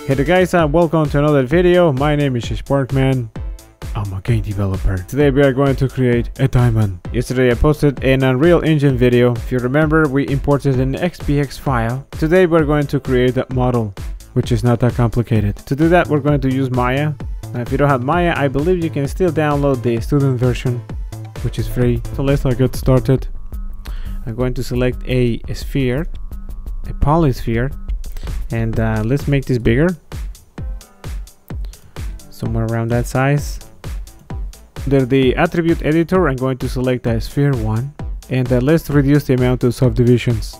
Hey there guys, welcome to another video. My name is Sparckman. I'm a game developer. Today we are going to create a diamond. Yesterday I posted an Unreal Engine video. If you remember, we imported an XPX file. Today we're going to create a model, which is not that complicated. To do that, we're going to use Maya. Now, if you don't have Maya, I believe you can still download the student version, which is free. So let's get started. I'm going to select a sphere, a polysphere, and let's make this bigger, somewhere around that size. Under the attribute editor, I'm going to select a sphere 1, and let's reduce the amount of subdivisions.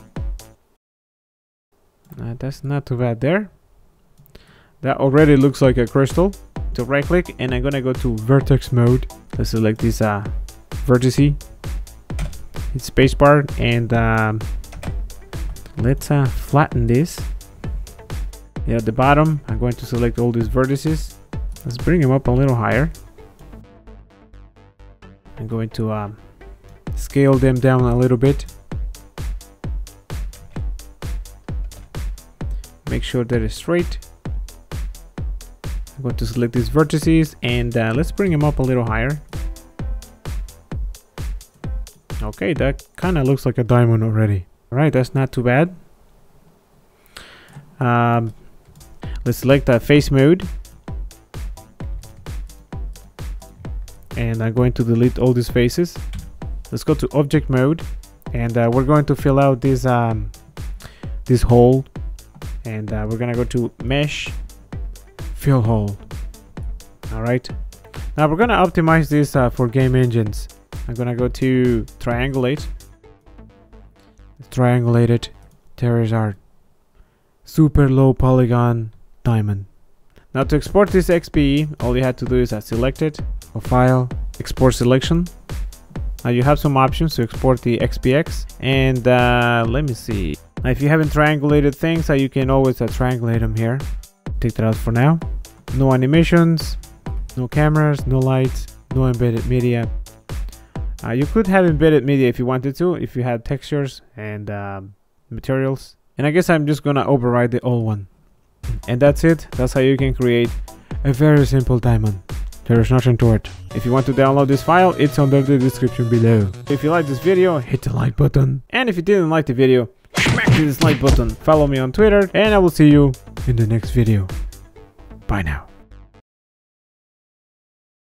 That's not too bad there. That already looks like a crystal. So right click, and I'm gonna go to vertex mode. Let's select this vertex, hit spacebar, and let's flatten this. At the bottom, I'm going to select all these vertices. Let's bring them up a little higher. I'm going to scale them down a little bit. Make sure that it's straight. I'm going to select these vertices, and let's bring them up a little higher. Okay, that kind of looks like a diamond already. All right, that's not too bad. Let's select face mode, and I'm going to delete all these faces. Let's go to object mode, and we're going to fill out this this hole, and we're gonna go to mesh, fill hole. All right, now we're gonna optimize this for game engines. I'm gonna go to triangulate. Let's triangulate it. There is our super low polygon diamond. Now to export this XPE, all you have to do is select it, or file, export selection. Now you have some options to export the XPX, and let me see. Now if you haven't triangulated things, you can always triangulate them here. Take that out for now. No animations, no cameras, no lights, no embedded media. You could have embedded media if you wanted to, if you had textures and materials. And I guess I'm just gonna override the old one. And that's it. That's how you can create a very simple diamond. There is nothing to it. If you want to download this file, it's under the description below. If you like this video, hit the like button. And if you didn't like the video, smack the dislike button. Follow me on Twitter, and I will see you in the next video. Bye now.